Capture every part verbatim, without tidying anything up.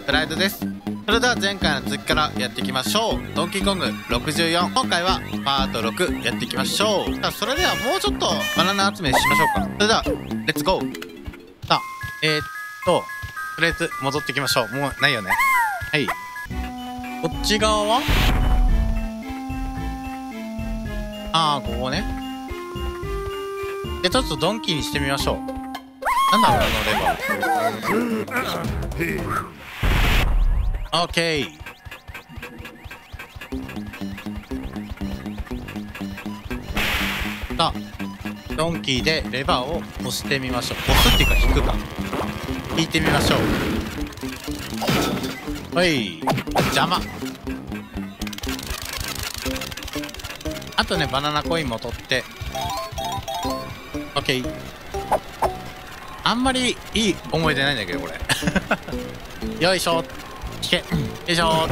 プライドです。それでは前回の続きからやっていきましょう。ドンキーコングろくじゅうよん、今回はパートろくやっていきましょう。さあそれではもうちょっとバナナ集めしましょうか。それではレッツゴー。さあえー、っととりあえず戻っていきましょう。もうないよね。はい、こっち側はああここね。でちょっとドンキーにしてみましょう。なんだろうあのレバー。オッケー。さあドンキーでレバーを押してみましょう。押すっていうか引くか、引いてみましょう。はい、邪魔。あとねバナナコインも取って OK。 あんまりいい思い出ないんだけどこれよいしょ、引け、よいしょ。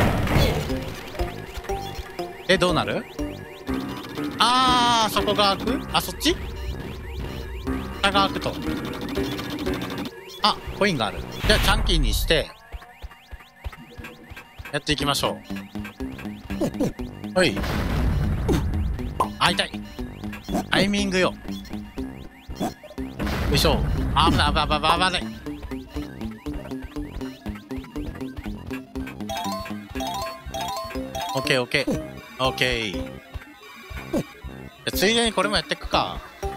えどうなる？あーそこが開く？あそっち？下が開くと。あコインがある。じゃあチャンキーにしてやっていきましょう。はい、あ痛い、タイミングよ。よいしょ。あ危ない危ない危ない危ない。オッケーオッケーオッケー。ついでにこれもやっていくか。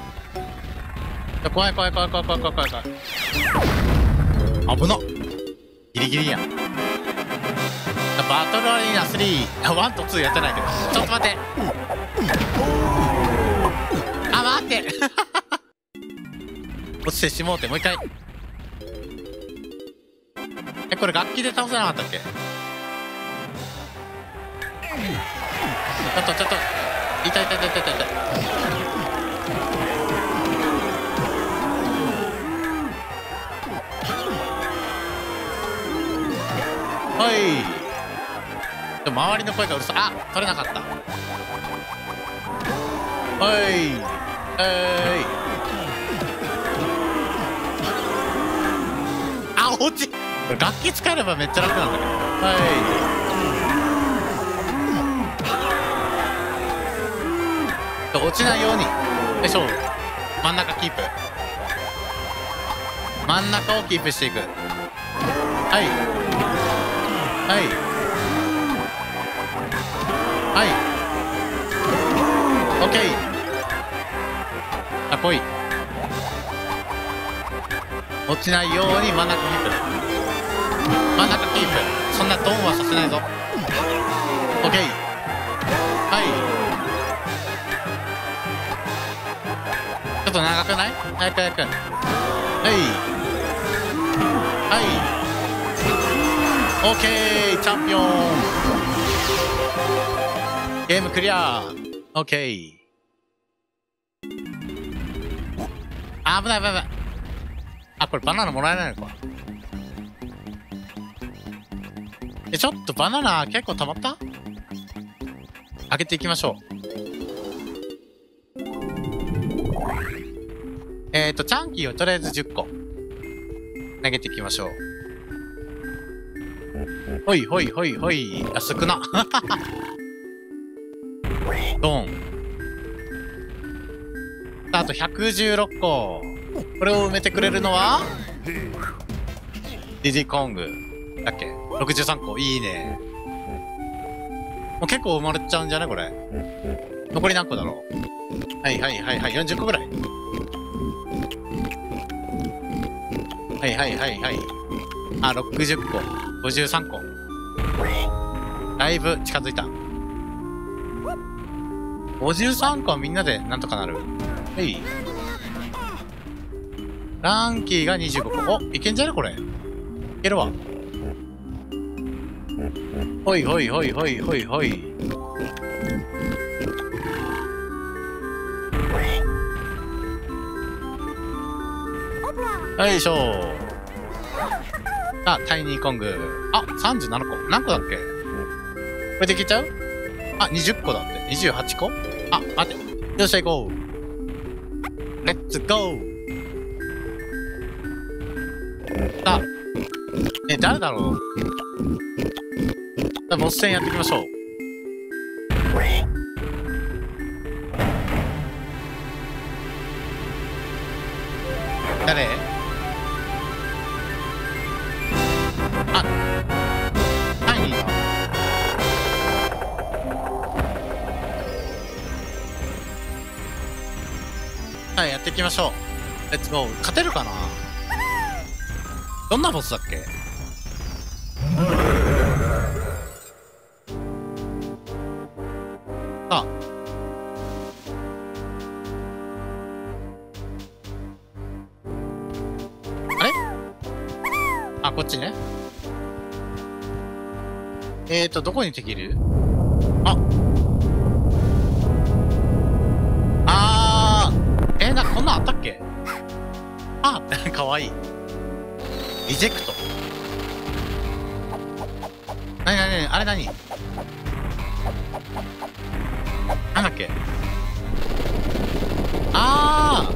怖い怖い怖い怖い怖い怖い怖い怖い。危なっ、ギリギリやん。バトルアリーナスリー、ワンとツーやってないけど。ちょっと待って、あ待って落ちてしもうて、もう一回。えこれ楽器で倒せなかったっけ？ちょっとちょっと痛い痛い痛い痛い痛い。はい。でも周りの声がうるさい。あ取れなかった。はいはい。あ落ち、これ楽器使えればめっちゃ楽なんだけど。はい落ちないように。よいしょ。真ん中キープ。真ん中をキープしていく。はいはいはいオッケー。あ来い。落ちないように真ん中キープ。真ん中キープ。そんなドンはさせないぞ。オッケー。はいちょっと長くない？早く早く。はいはいオッケーチャンピオン。ゲームクリア。オッケー。あ危ない危ない危ない。あこれバナナもらえないのか。えちょっとバナナ結構溜まった？開けていきましょう。えっとチャンキーをとりあえずじゅっこ投げていきましょう。ほいほいほいほい。あ少なドン。あとひゃくじゅうろっこ。これを埋めてくれるのはディディコングだっけ。ろくじゅうさんこ。いいね。もう結構埋まれちゃうんじゃないこれ。残り何個だろう。はいはいはいはいよんじゅっこぐらい。はいはいはいはい。あろくじゅっこごじゅうさんこ。だいぶ近づいた。ごじゅうさんこはみんなでなんとかなる。はいランキーがにじゅうごこ。おいけんじゃねこれ。いけるわ。ほいほいほいほいほいほい。よいしょ。さあタイニーコング。あさんじゅうななこ。何個だっけこれでいけちゃう？あにじゅっこだって。にじゅうはちこ。あ待って。よっしゃ行こう。レッツゴー。さあえ、誰だろう。じゃあボス戦やっていきましょう。誰？あ、タイニーだ。はい、やっていきましょう。レッツゴー。勝てるかな？どんなボスだっけ？さあ。あれ？あ、こっちね。えーと、どこに敵いる？ああーえー、なんかこんなんあったっけ？あかわいい。リジェクト。なになになにあれなになんだっけ？あ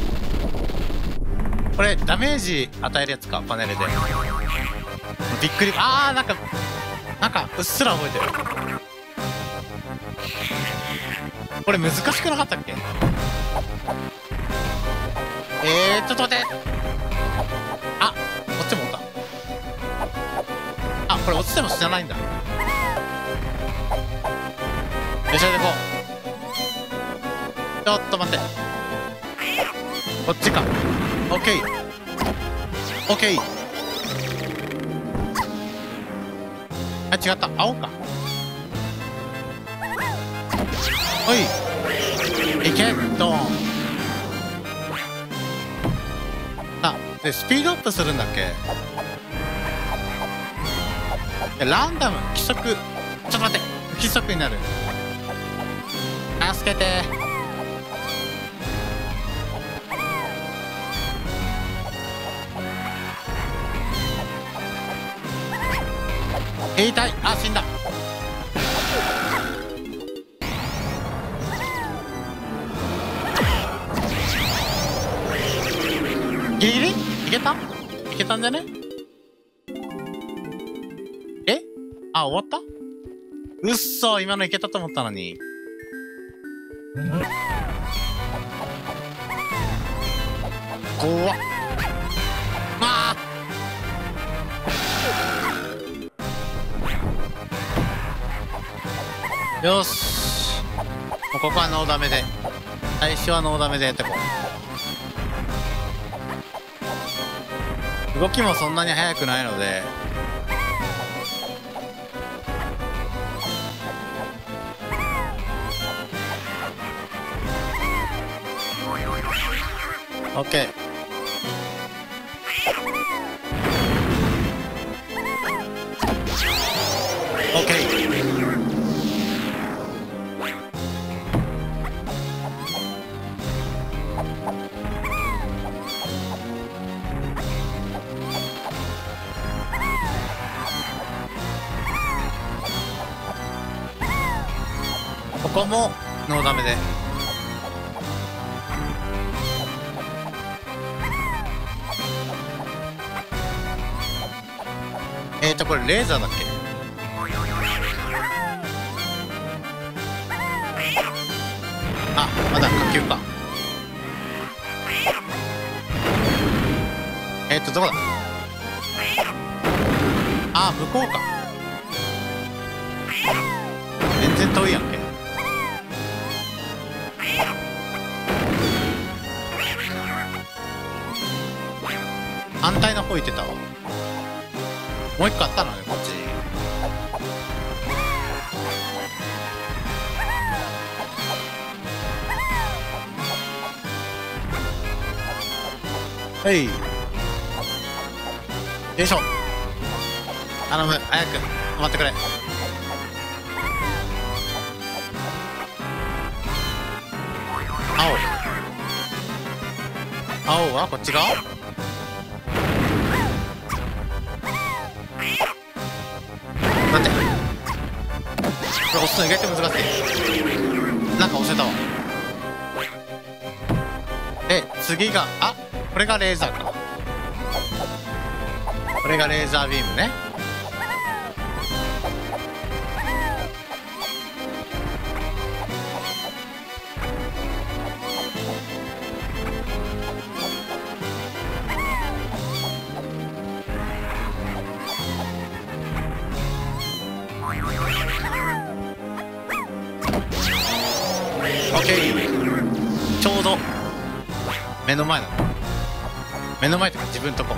ーこれダメージ与えるやつか、パネルで。びっくり。あーなんかなんかうっすら覚えてる。これ難しくなかったっけ？えー、ちょっと待って。あ、こっちもおった。あ、これ落ちても死なないんだ。よいしょでこう。ちょっと待って。こっちか。オッケー。オッケー。あ、違った。青か。おい。いけ、ドーン。あ、で、スピードアップするんだっけ？ランダム、規則。ちょっと待って。不規則になる。助けて。兵隊。あ、死んだ。ギリギリいけた？いけたんじゃね？え？あ、終わった？うっそ、今のいけたと思ったのに。怖っ。あーよし。もうここはノーダメで。最初はノーダメでやってこう。動きもそんなに速くないので。オッケー。オッケー。ここもノーダメで。えーとこれレーザーだっけ？あ、まだ火球か。えーとどこだ？あー向こうか。全然遠いやんけ。反対の方行ってたわ。もう一個あったのね、こっちに。はい。よいしょ。頼む、早く止まってくれ。青。青はこっち側？待って。これ押すの意外と難しい。なんか押せたわ。で、次が、あ、これがレーザーか。 これがレーザービームね。オッケー。ちょうど目の前だ。目の前とか自分とこ。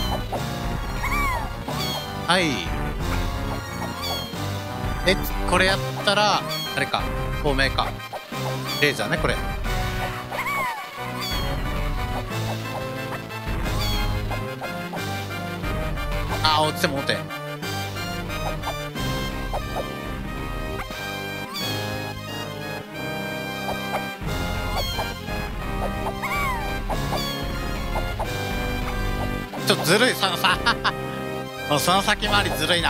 はい。え、これやったらあれか、透明か。レーザーね、これ。あー、落ちても落て。ちょっとずるい、そのさもうその先回りずるいな。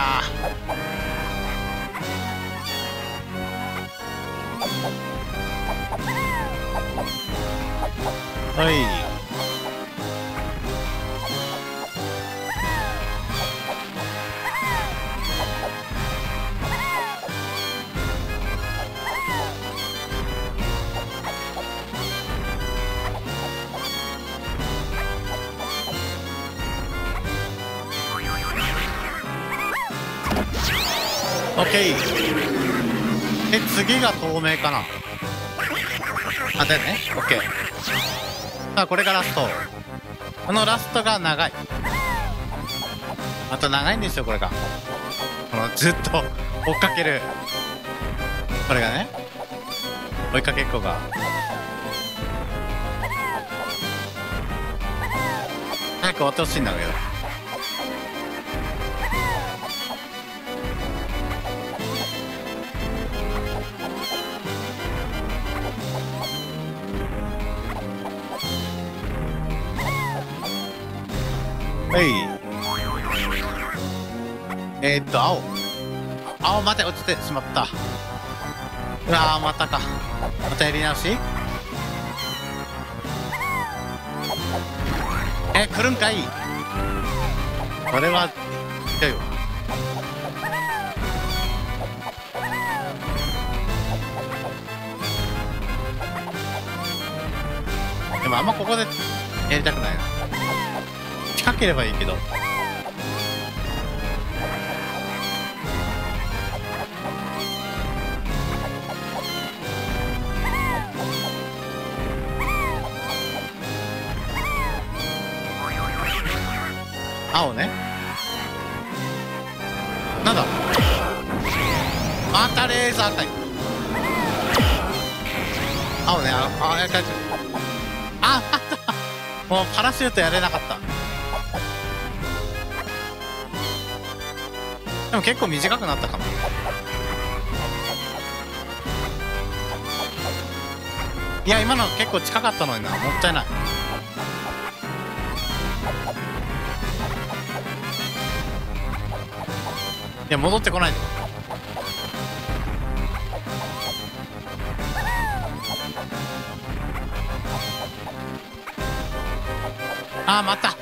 はい。オッケー。え、次が透明かな。あ、だよね。オッケー。さあ、これがラスト。このラストが長い。あと長いんですよ、これが。このずっと追っかける。これがね。追いかけっこが。早く終わってほしいんだけど。はい。えー、っと、青。青、待て、落ちてしまった。うわー、またか。またやり直し。え、来るんかい。これは、ひどいわ。でもあんまここでやりたくないな。近ければいいけど。青ね。なんだ、またレーザーかい。青ね。ああ、やっぱりああもうパラシュートやれなかった。でも結構短くなったかも。いや、今の結構近かったのにな。もったいない。いや、戻ってこないで。あー、また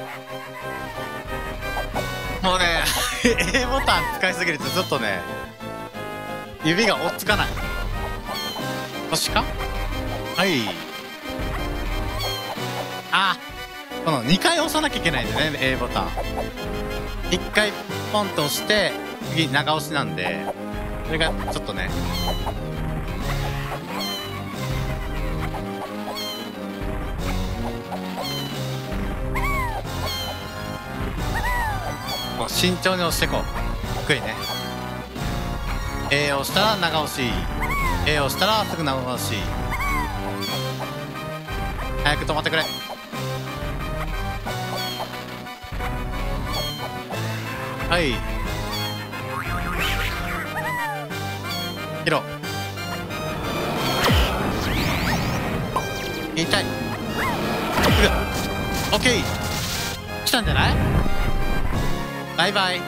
もうねA ボタン使いすぎるとちょっとね、指が追っつかない。星か。はい。あー、このにかい押さなきゃいけないんだよね、A ボタン。いっかいポンと押して次長押しなんで、それがちょっとね。こう慎重に押していこう。ゆっくりね。 A を押したら長押し、 A を押したらすぐ長押し。早く止まってくれ。はい。ヒロ。痛い。オッケー。来たんじゃない。バイバイ。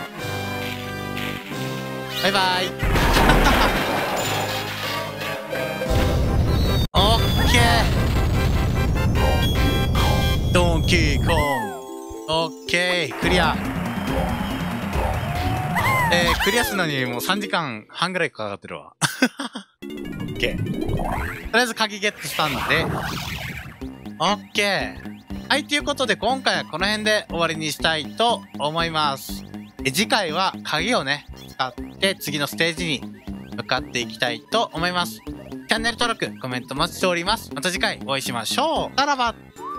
バイバイ。オッケー。ドンキーコング。オッケー。クリア。 えー、クリアするのにもうさんじかんはんぐらいかかってるわ。オッケー。とりあえず鍵ゲットしたんで、オッケー。はい、ということで今回はこの辺で終わりにしたいと思います。え次回は鍵をね、使って次のステージに向かっていきたいと思います。チャンネル登録、コメントお待ちしております。また次回お会いしましょう。さらば。